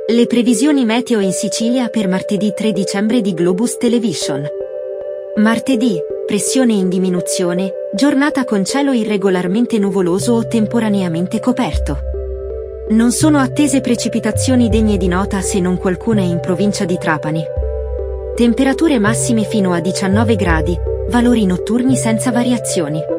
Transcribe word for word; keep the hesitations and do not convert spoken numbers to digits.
Le previsioni meteo in Sicilia per martedì tre dicembre di Globus Television. Martedì, pressione in diminuzione, giornata con cielo irregolarmente nuvoloso o temporaneamente coperto. Non sono attese precipitazioni degne di nota se non qualcuna in provincia di Trapani. Temperature massime fino a diciannove gradi, valori notturni senza variazioni.